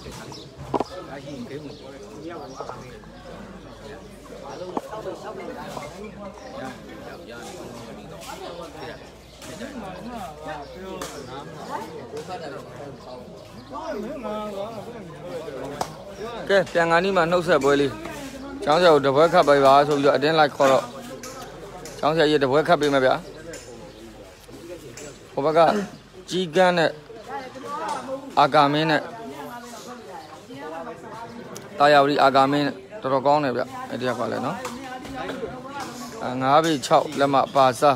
cái tiền anh đi mà nấu sẹp bơi đi cháu giờ được với khắp bài báo rồi giờ đến lại khó rồi cháu giờ gì được với khắp đi mà bé có bác chỉ gan này agame này tay áo đi agame này tôi con này bé cái gì gọi là nó ngã bị chậu là mà bà sa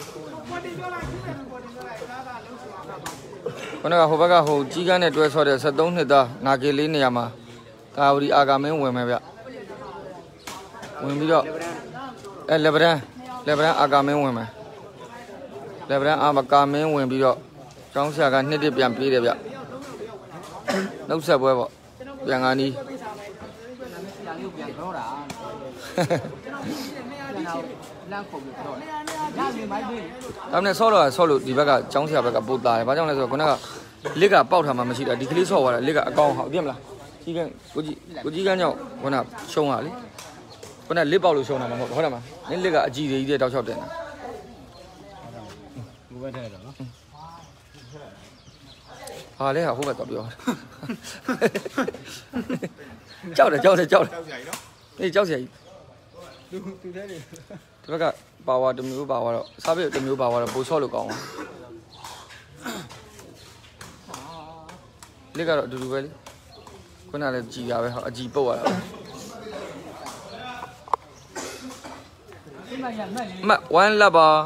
con này có bác hồ chỉ gan này tôi so để sát đông này ta ngã cái lý này mà tay áo đi agame quên mà bé quên bây giờ Lebanon agame quên mà Lebanon agame quên bây giờ trong xe cái này đi biển pi đấy bé nấu sẹp bơi bỏ biển anh đi tao này sau rồi đi bác trong xe bác bút tài, bao nhiêu này rồi con này lấy cả bao thảm mà chỉ là đi cái sau rồi lấy cả con họ biết là chỉ cái chỉ cái nhau con nào sông hả con này lấy bao lô sông nào mà một hỏi mà nên lấy cả gì thì đào sọt đấy à lấy hả không phải tập được cháu này đi cháu gì bác ạ bảo vào tụi mình bảo vào sao biết tụi mình bảo vào là bố so được còn lấy cả rồi tụi vậy con nào là chỉ à vậy họ chỉ bao à mà quan là bà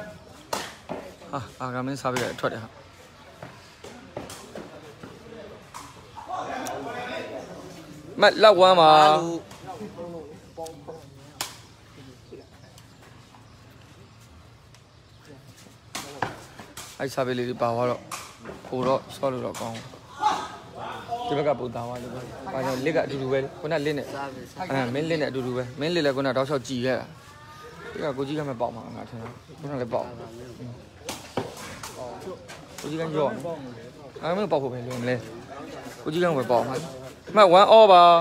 cái mình sao biết thoát đấy hả mà là quan mà ai sao biết đi bảo vào rồi cô đó sao được con chỉ bác bố tao à được bây giờ lấy cả đủ vậy con nào lên này mình lên này đủ vậy mình lên là con nào đó sao chỉ cái cái cô chỉ cái mà bỏ mà ngã thế nào con nào lại bỏ cô chỉ cái giòn mới bỏ của mình luôn lên cô chỉ cái phải bỏ mà quán o bà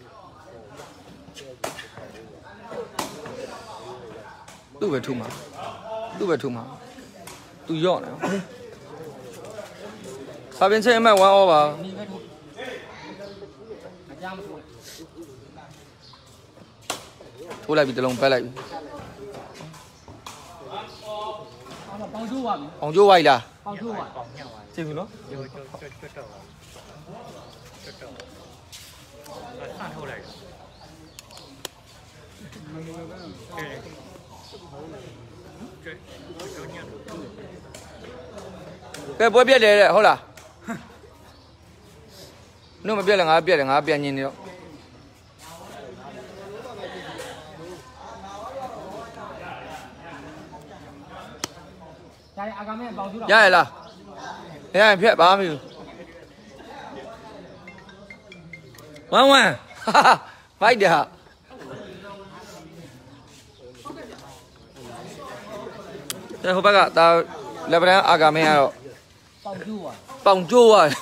tu về thu mà tu giòn này sao bên trên mà quán o bà thu lại bị tao lồng phải lại ông chú vậy là gì của nó cái bữa biết đấy hả là nếu mà biết là ngã biết nhìn đi đó dạ là thế anh biết bao nhiêu quá mà phải được thế hôm bác ạ tao lấy cái agame rồi bông chua à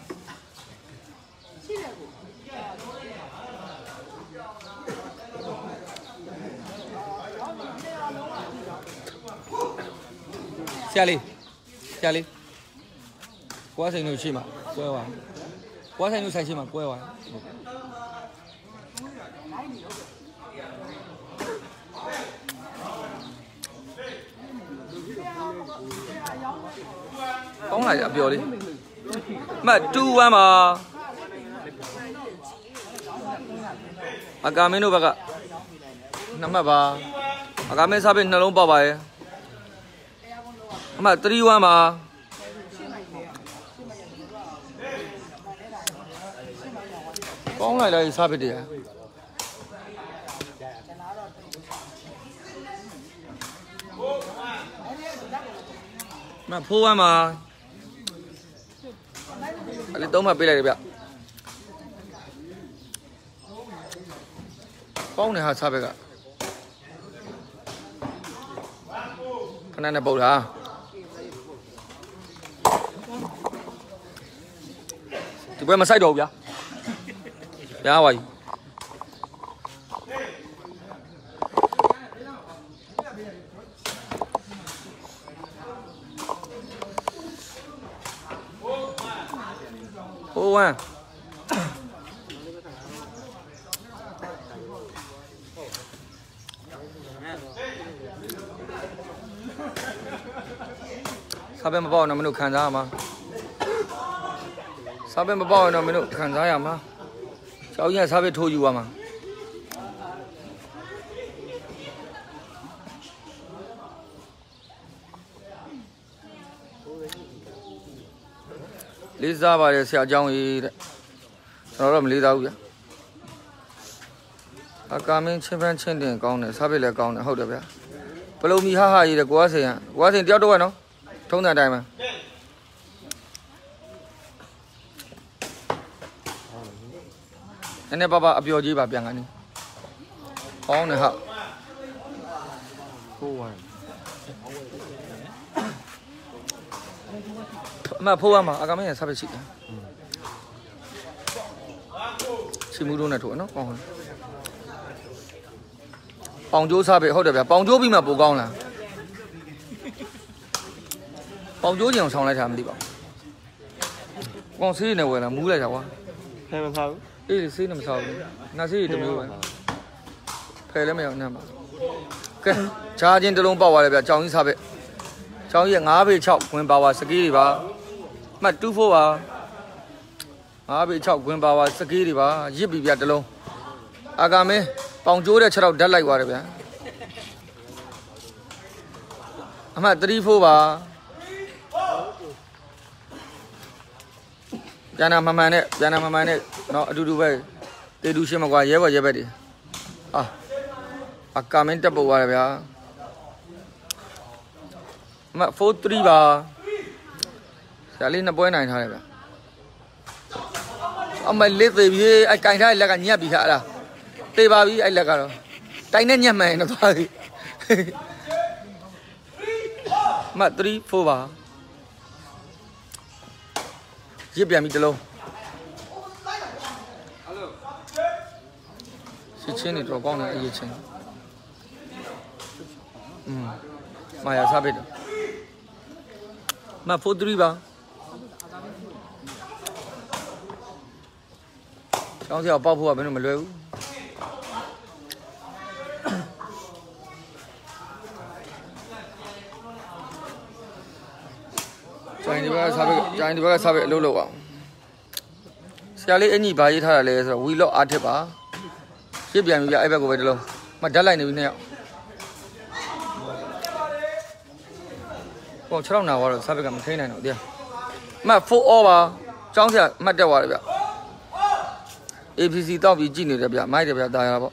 xe đi quá thành nuôi chim mà quay vào quá thành nuôi sai chim mà quay vào bóng lại à biểu đi mà chu à mà agame nó bác ạ nắm mà bà agame sao bên nó lông bao bài mà triwa mà bóng này là sao vậy đi mà phô mà lấy tôm mà bây giờ vậy bóng này hả sao vậy cả cái này là bầu hả thì quên mà sai đồ vậy ရားပါကြီးဟိုဝမ်းစားပဲမပေါ့တော့မင်းတို့ခံစားရမှာစားပဲမပေါ့တော့မင်းတို့ခံစားရမှာကျောင်းကြီးစားပဲထိုးယူရမှာလေးစားပါတယ်ဆရာအကြောင်းကြီးတဲ့ကျွန်တော်တော့မလေးစားဘူးဗျာအကာမင်းချင်းပန်းချင်းတင်ကောင်းတယ်စားပဲလည်းကောင်းတယ်ဟုတ်တယ်ဗျာပလုံမီဟာဟာကြီးတဲ့ကိုကစိန်တယောက်တော့ရနော်ထုံးတဲ့အတိုင်းပဲနည်းနည်းပါအပျော်ကြီးပါပြန်ကနေဟောင်းနေဟာဖိုးဝိုင်းအမဖိုးဝမ်းမှာအကမင်းရစားပဲရှိတယ်ချီမူတို့နဲ့ထိုးနော်ကောင်းတယ်ပေါင်ကျိုးစားပဲဟုတ်တယ်ဗျာပေါင်ကျိုးပြီးမှပိုကောင်းလားပေါင်ကျိုးကြံဆောင်လိုက်တာမသိပါဘူးကောင်းဆေးနေဝယ်လာမူးလိုက်တာကွာဖယ်မစားဘူးအေးဆေးနေမစားဘူးငါဆေးတစ်မျိုးပဲဖယ်လည်းမရအောင်ညမှာကဲချားချင်းတစ်လုံးပေါက်သွားတယ်ဗျကြောင်ကြီးစားပဲကြောင်ကြီး9ပေ6ဝင်ပါဝါစကီးတွေပါမှတ်24ပါ9ပေ6ဝင်ပါဝါစကီးတွေပါရစ်ပြီဗျတစ်လုံးအာကမင်းပေါင်ကျိုးတဲ့6တော့ဓာတ်လိုက်သွားတယ်ဗျအမှတ်34ပါပြန်နာမမှန်နဲ့နော်အတူတူပဲတေတူရှင်းမကွာရဲဘော်ရဲဘက်တွေအကာမင်းတက်ပုတ်သွားတယ်ဗျာအမှတ်43ပါဆရာလေးနှစ်ပွဲနိုင်ထားတယ်ဗျာအမလေးသေးပြီအဲ့ကင်ထားတဲ့လက်ကညက်ပြီခါအဲ့ဒါတေးပါပြီအဲ့လက်ကတော့တိုင်နဲ့ညက်မှန်တော့သွားပြီအမှတ်34ပါရစ်ပြန်ပြီတလုံးစစ်ချင်းနေတော့ကောင်းတယ်အရေးချင်းမာယာစားပဲတော့မ43ပါကျောင်းစရာပေါက်ဖို့ကဘယ်လိုမလွယ်ဘူးကျိုင်းဒီဘက်ကစားပဲအလုပ်လုပ်အောင်ဆရာလေးအညီဘာရေးထားတာလဲဆိုတော့ဝီလော့အားထစ်ပါပြစ်ပြန်ပြီဗျအဲ့ဘက်ကိုပဲတလုံးမဓာတ်လိုက်နေပြီနှစ်ယောက်ဟော6နာတော့စားဘက်ကမထိနိုင်တော့တရားမှတ်4 all ပါကျောင်းဆရာမှတ်တက်သွားတယ်ဗျ APC တောက်ပြီးကြည့်နေတယ်ဗျမိုက်တယ်ဗျတာရတာပေါ့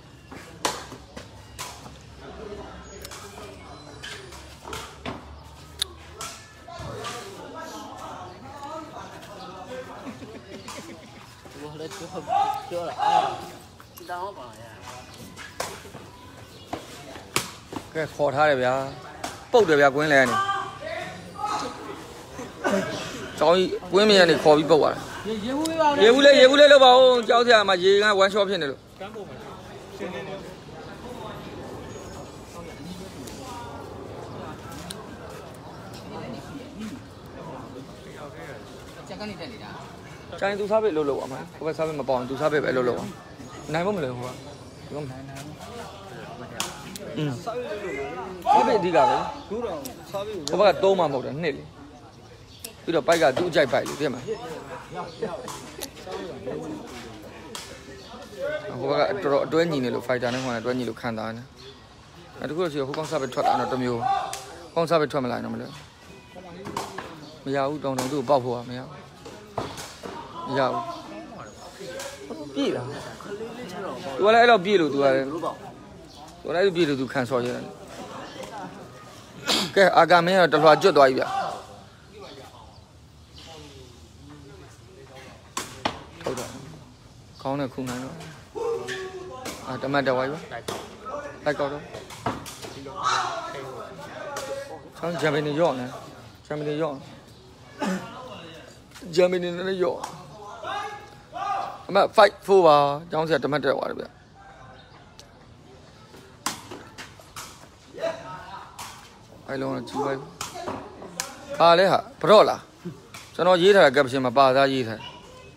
ကဲခေါ်ထားတယ်ဗျာပုတ်တယ်ဗျာကွင်းလဲနေကျောင်းကြီးကွင်းမြင်နေခေါ်ပြီးပုတ်သွားတယ်ရေဘူးလေးလောက်ပါဦးကြောက်စရာမှာရေက1 shot ဖြစ်နေလို့ကမ်းပုံမှာရှင်းနေတယ်ကျန်ကနေတက်နေတာကျန်သူစားပဲလို့အမှန်ဟိုဘက်စားပဲမပေါအောင်သူစားပဲပဲလို့နိုင်ဖို့မလဲဟိုကဒီကနိုင်စားပဲအဓိကပဲခုတော့စားပဲဟိုဘက်က3မှမဟုတ်တယ်2လေပြီးတော့ပိုက်ကသူ့အကြိုက်ပိုက်လေသိမှာဟိုဘက်ကတော်တော်အတွဲညီနေလို့ fighter နဲ့ဟိုကအတွဲညီလို့ခံစားနေအဲ့တခုတော့ရှိဟိုကောင်စားပဲထွက်တာတော့တစ်မျိုးကောင်စားပဲထွက်မလာတော့မလို့မရဘူးတောင်သူ့ကိုပေါက်ဖို့ကမရဘူးမရဘူးပြည့်လားသူကလည်းအဲ့လိုပြည့်လို့သူကလည်းသူလည်းပြည့်လို့သူခံစော်ရတယ်ကဲအာကမင်းကတလွှာကျွတ်သွားပြီဗျဟုတ်တယ်ခေါင်းနဲ့ခုနိုင်တော့တမတ်တဝိုင်းပါလိုက်ကောက်တော့ဆောင်းဂျမီနီရော့နေဂျမီနီနဲ့ရော့အမ5-4ပါကျောင်းဆရာတမတ်တက်သွားတယ်ဗျအဲ့လုံးကြီးပါပါလဲဟာဘရော့လားကျွန်တော်ရေးထားတဲ့ကပ်ရှင်မှာပါသားရေးထား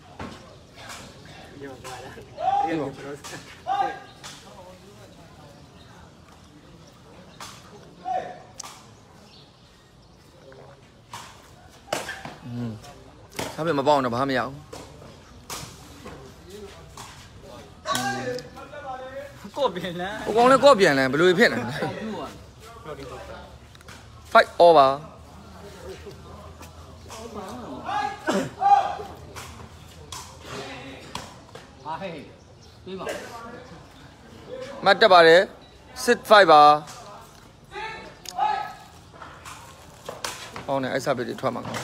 စားပြမပေါအောင်တော့ဘာမှမရဘူးကော့ပြန်လန်းဟိုကောင်လည်းကော့ပြန်လန်းဘယ်လိုဖြစ်နေလဲ5 over အားဟဲ့ပြီးပါမတ်တက်ပါတယ်6-5ပါဟောင်းနေအိုက်စာပေတွေထွက်မှာကော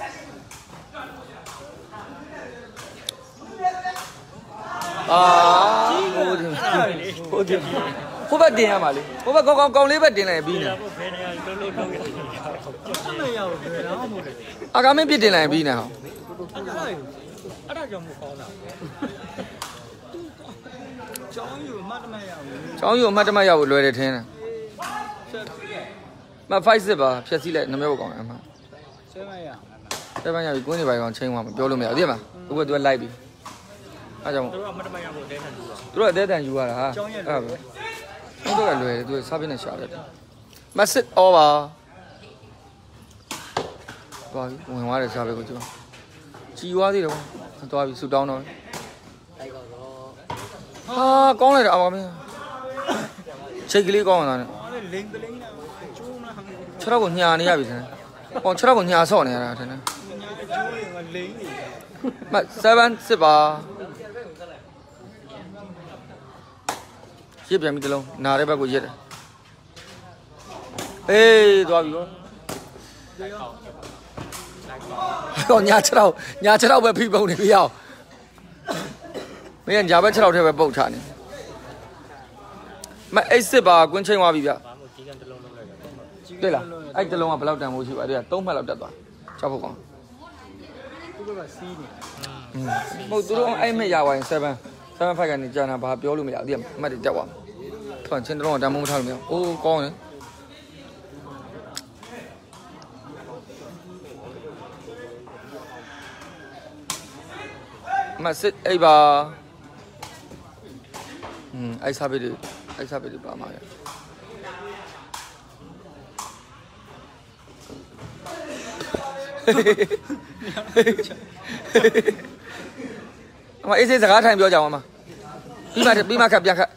ဟိုဘက်တင်ရမှာလေဟိုဘက်ကောင်းလေးဘက်တင်လိုက်ပြီးနေဘယ်နေရာလုံးလုံးလုံးမရဘူးဘယ်တော့မှမဟုတ်ဘူးအာကမင်းပြစ်တင်လိုက်ပြီးနေဟောအဲ့ဒါကြောင့်မကောင်းတာကျောင်းယူအမှတ်တမဲ့ရဘူးကျောင်းယူအမှတ်တမဲ့ရဖို့လွယ်တယ်ထင်တယ်မ5-6ပါဖြည့်စည်းလိုက်နှမျိုးကောင်းတယ်အမှ7ရပြီကွင်းနေပါကောင်ချင်းသွားမပြောလို့မရဘူးသိမလားဥပဒေသူကလိုက်ပြီအားကြောင့်သူတို့အမှတ်တမဲ့ရဖို့တဲထန်ယူတာသူတို့အသေးတန်ယူရတာဟာအဲ့ဒါပဲသူတို့ကလွယ်တယ်သူစားပြနေရှာတယ်မစစ် over သွားပြီဝင်သွားတယ်စားပဲကိုကြည့်ပါကြည်သွားသေးတယ်ကွာသွားပြီဆူတောင်းတော့တိုက်တော့ဟာကောင်းလိုက်တယ်အောင်မင်းချိတ်ကလေးကောင်းတာနဲ့လိမ့်ပလိမ့်နာကျိုးမလား 6တော့ကိုညာနေရပြီစမ်းဟော6တော့ကိုညာဆော့နေရတာထင်တယ်ညာကျိုးရင်ကလိမ့်နေမ7-6ပါရစ်ပြန်ပြီတလုံးနာတဲ့ဘက်ကိုရစ်တယ်အေးသွားပြီကောညာ6တော့ပဲဖိပုံနေပြီအောင်မင်းညာဘက်6တော့ထဲပဲပုတ်ချနေမ8-6ပါကွင်းချိန်သွားပြီဗျတွေ့လားအဲ့တလုံးကဘယ်လောက်တန်ဖို့ရှိပါလဲ3မှတ်လောက်တက်သွား6ဖို့ကောင်းသူတို့ကစီးနေဟုတ်သူတို့အဲ့မဲ့ရပါရင်7-5ကနေကြာတာဘာပြောလို့မရဘူးဒီအမှတ်တွေတက်သွားထွန်ချင်းတလုံးကတမ်းမထားလို့မရအိုးကောင်းတယ်မစစ်အိပ်ပါအိုက်စားပေးတယ်ပါမှာရအမအေးစေးစကားထိုင်ပြောကြအောင်အမပြီးမှခက်ပြန်ခက်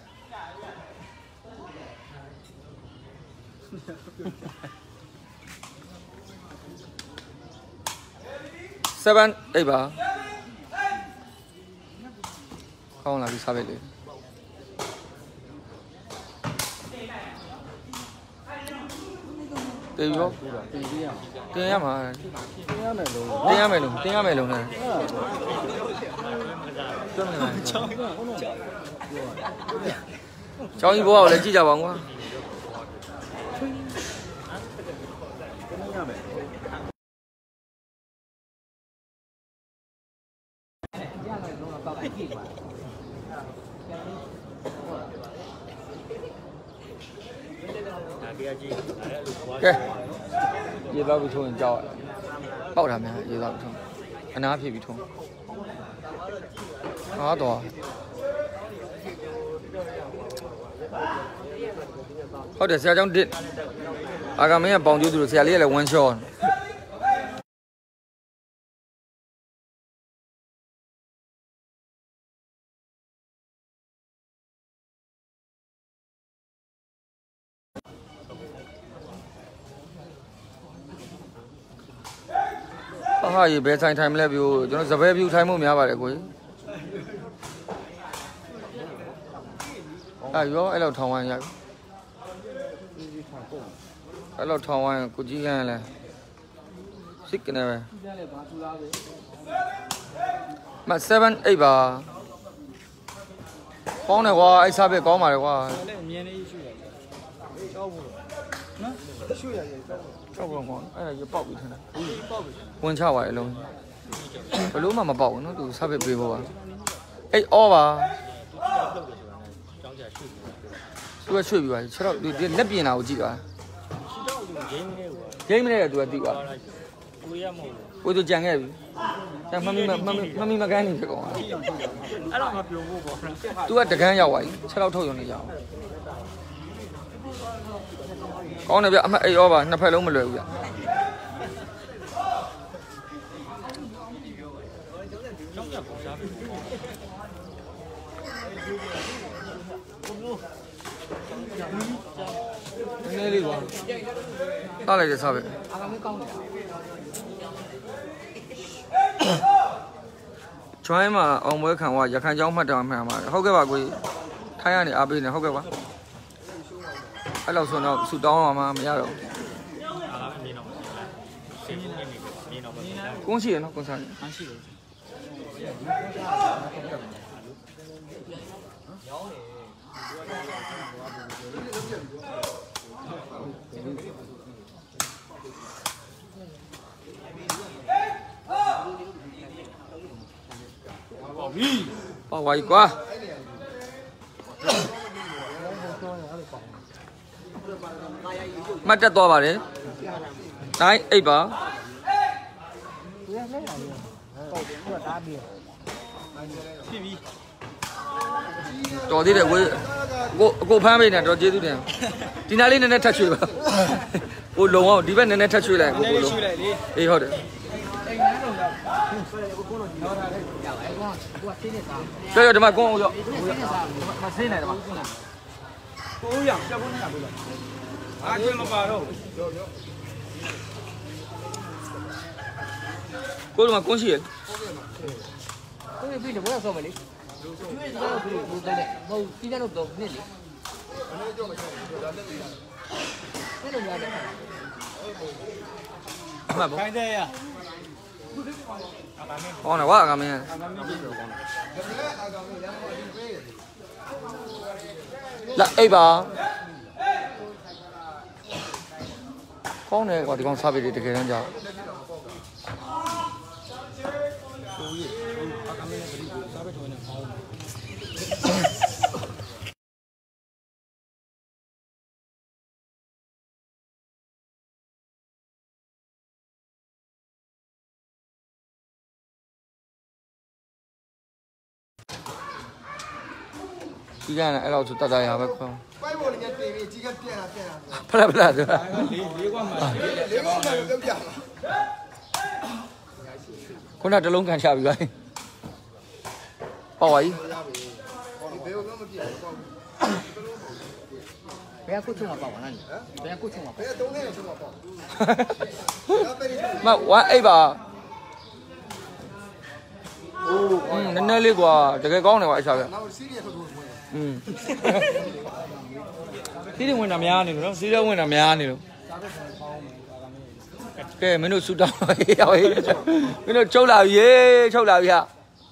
7-8ပါကောင်းလာပြီစားပဲလေတေရောတင်ရမှာတင်ရမယ်လုံးနဲ့ကျောင်းကြီးဘောကိုလည်းကြည့်ကြပါဦးကွာကဲရေတော့ပြီးထုံးရင်ကြောက်ပေါက်တာများရေတော့ထုံးအနားဖြစ်ပြီးထုံးအားတော့ဟုတ်တယ်ဆရာကျောင်းတစ်အာကမင်းကပေါင်ကျိုးသူတို့ဆရာလေးကလည်း1 shotဟာရေဘယ်ဆိုင်ထိုင်မလဲပြို့ကျွန်တော်စပယ်ပြူထိုင်မှုများပါတယ်ကိုကြီးရောအဲ့လောက်ထောင်ဝိုင်းရပြီအဲ့လောက်ထောင်ဝိုင်းကိုကြီးကန်းလဲစစ်ကနေပဲမ7-8ပါကောင်းတယ်ကွာအဲ့စားပဲကောင်းပါတယ်ကွာလည်းအမြင်လေးရှုရတယ်ကြောက်ဘူးနော်ရှုရရတယ်ကြောက်ဘူးကွာအဲ့ဒါရပေါက်ပြီးထင်တာဝင်ချသွားတယ်အလုံးဘလို့မှမပေါက်ဘူးနော်သူစားပဲပေးဖို့ပါအဲ့ဩပါသူကရွှေ့ပြီးပါချက်တော့ဒီလက်ပြင်လာကိုကြည့်ပါဂိမ်းနဲ့သူကတိပါကိုသူကြံခဲ့ပြီကျန်မမီမကန်းနေဖြစ်ကုန်အဲ့တော့မပြောဘူးပေါ့သူကတကန်းရောက်သွားပြီချက်တော့ထုတ်ရုံနဲ့ရအောင်ကောင်းတယ်ဗျအမအဲ့ရောပါနှစ်ဖက်လုံးမလွယ်ဘူးဗျနည်းလေးပါထားလိုက်တယ်စားပဲကျွိုင်းမှာအောင်ပွဲခံကရခိုင်ကျောင်းမှတ်တော်မှန်ပါတယ်ဟုတ်ကဲ့ပါကိုထိုင်းရနေအားပေးနေဟုတ်ကဲ့ပါအဲ့လောက်ဆိုတော့ဆူတောင်းအောင်မှမရတော့ကွန်းရှိရနော်ကွန်းစားရှိတယ်ပါဝိုင်ကွာမတ်တက်သွားပါတယ်တိုင်းအိပ်ပါတော်သေးတယ်ဝေးကိုဖမ်းပေးနေတော့ကျေးဇူးတင်ဒီနားလေးနည်းနည်းထပ်ချွေပါကိုလုံအောင်ဒီဘက်နည်းနည်းထပ်ချွေလိုက်ကိုလုံအေးဟုတ်တယ်ကျော်ဒီမှာကွန်းအောင်ရောမဆင်းနိုင်တယ်မှာကိုရပြဖို့နေရဘူးလားအားကျွေးမပါတော့ကိုဒီမှာကွန်းရှိရကိုရပြီလေဘောဆောမလေးကျွေးတော့ဘူးတယ်မဟုတ်ပြီးတော့နစ်လေအနေကြောမချင်ဘူးဒါလည်းနေလို့ရတယ်အမှန်ပေါ့ခိုင်းတယ်ရဟောနော်ကွာအကမင်းလာအိပ်ပါကောင်းတယ်ကွာဒီကောင်စားပေးတယ်တကယ်တမ်းကြာကြီးကလည်းအဲ့လောက်ဆိုတတ်တာရပဲခွန်းပိုက်ပေါ်လည်းတင်ပြီးကြီးကပြက်လာဖလားဆိုတာလေးကွာမှာလေးကွာမှာပြုတ်ပြလာခုနတလုံးကန်ချပြီပါပေါ့ပါကြီးဘယ်လိုမှမပြတ်ဘူးဘယ်ကုချုံမှာပေါ့ပါလားဘယ်ကုချုံမှာဘယ်တုံးနေချုံမှာပေါ့မဝါအိပ်ပါအိုးနည်းနည်းလေးကွာတကယ်ကောင်းတယ်ကွာအချာပဲစီးရင်ဝင်တာများနေလို့နော်စီးရဝင်တာများနေလို့ကဲမင်းတို့ဆူတောင်းရောက်ရေးမင်းတို့ချုပ်လာပြီချုပ်လာပြီဟာ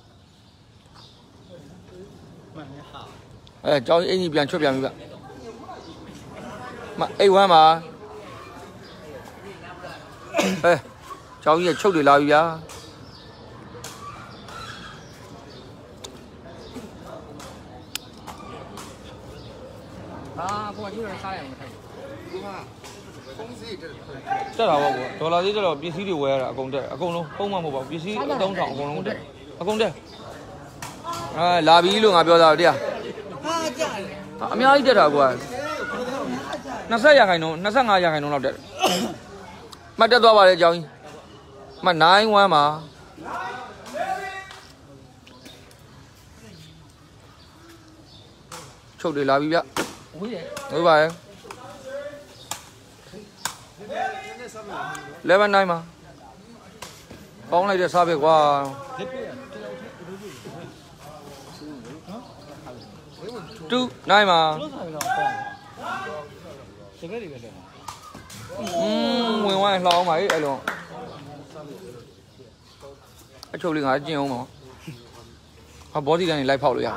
ကျောင်းအင်ကြီးပြန်ချွတ်ပြန်ပြီဗျမအိတ်ဝမ်းပါကျောင်းကြီးချုပ်တွေလာပြီဗျာကိုကကျိုးရစားရမှာထိုင်ကိုကဖုန်းစီးတက်တာပေါ့ကွာဒေါ်လာသေးတော့ပစ္စည်းတွေဝယ်ရတာအကုန်တက်အကုန်လုံးဖုန်းမှမဟုတ်ပါဘူးပစ္စည်းအသုံးဆောင်အကုန်လုံးတက်အကုန်တက်လာပြီလို့ငါပြောတာတရားဟာကြာတယ်အများကြီးတက်တာကွာ20ရာခိုင်နှုန်း25ရာခိုင်နှုန်းလောက်တက်မှတ်တက်သွားပါလေအကြောင်းကြီးမှတ်91မှာချုပ်တွေလာပြီဗျဝေးပါရဲ့11 9မှာပေါင်းလိုက်တဲ့စားပဲကွာ2 9မှာတကယ်တွေပဲလေဝင်ဝိုင်းလှောင်းပါလေအဲ့လိုအချုပ်လေးငါကျင်အောင်ပါဟာဘောဒီတိုင်းလိုက်ဖောက်လို့ရ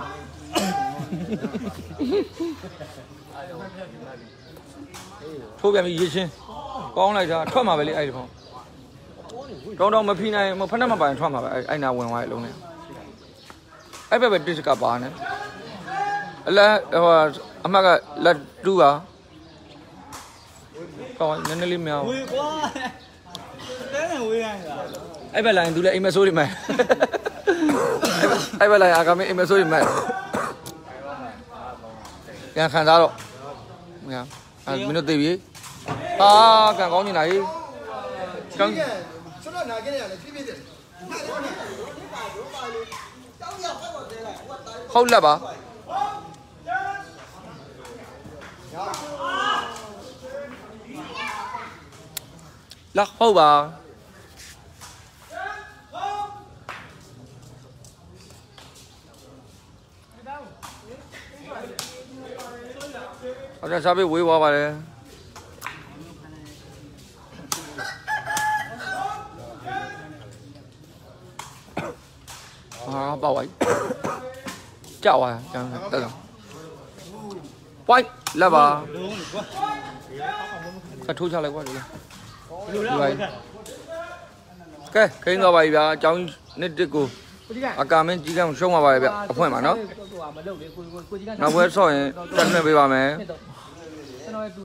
ထိုးပြန်ပြီးရေချင်းကောင်းလိုက်တာထွက်မှာပဲလေအဲ့ဒီပေါ့တောင်းမဖိနိုင်မဖက်နဲ့မပိုင်ထွက်မှာပဲအဲ့နာဝင်သွားရဲ့အလုံးနဲ့အဲ့ဘက်ပဲတစ်ကပါနဲ့အလဲဟိုအမကလက်တူပါကောင်းနည်းနည်းလေးမြောင်းဝေးကွာတဲနေဝေးရတာအဲ့ဘက်လိုက်သူလည်းအိမ်မဆိုးနေမယ်အဲ့ဘက်လိုက်အာကမင်းအိမ်မဆိုးနေမယ်ပြန်ခံစားတော့မင်းမင်းတို့သိပြီဟာကန်ကောင်းနေတာဟေးကောင်း说到哪个人了？偏偏的。 ဟုတ်လက်ပါလာဟုတ်ပါအဲ့ဒါစားပြီးဝေးသွားပါတယ်ဟာပေါ့ဝိုင်းကြောက်သွားကျန်တက်တော့ဝိုင်းလက်ပါကထိုးချလိုက်ကွာဒီလိုကဲခိန်းတော့ပါပြီဗျာအကြောင်းနှစ်တစ်ကိုအကာမင်းကြီးကံရှုံးပါပါဗျအဖွင့်ပါနော်နောက်ဘွဲဆော့ရင်တက်လွှင့်ပေးပါမယ်